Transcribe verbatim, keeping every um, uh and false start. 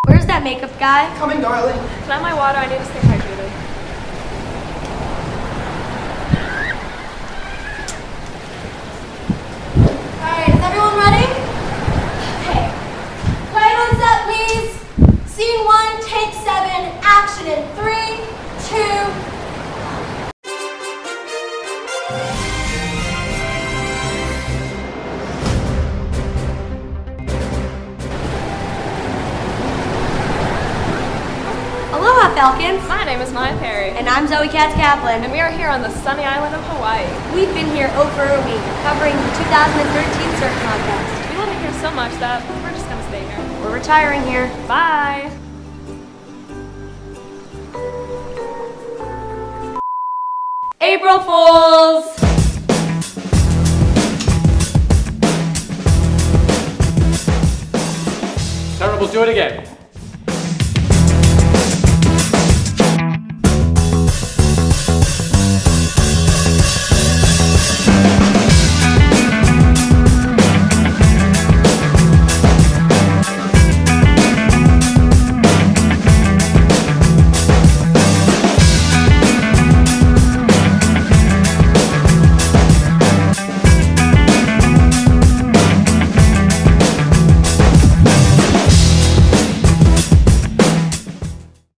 Where's that makeup guy? Coming, darling. Can I have my water? I need to stay hydrated. Alright, is everyone ready? Okay. Quiet on set, please. Scene one, take seven, action in three, two, Aloha, Falcons. My name is Meir. And I'm Zoe Katz-Kaplan. And we are here on the sunny island of Hawaii. We've been here over a week, covering the two thousand thirteen surf contest. We love it here so much that we're just gonna stay here. We're retiring here. Bye! April Fools! Terrible, do it again.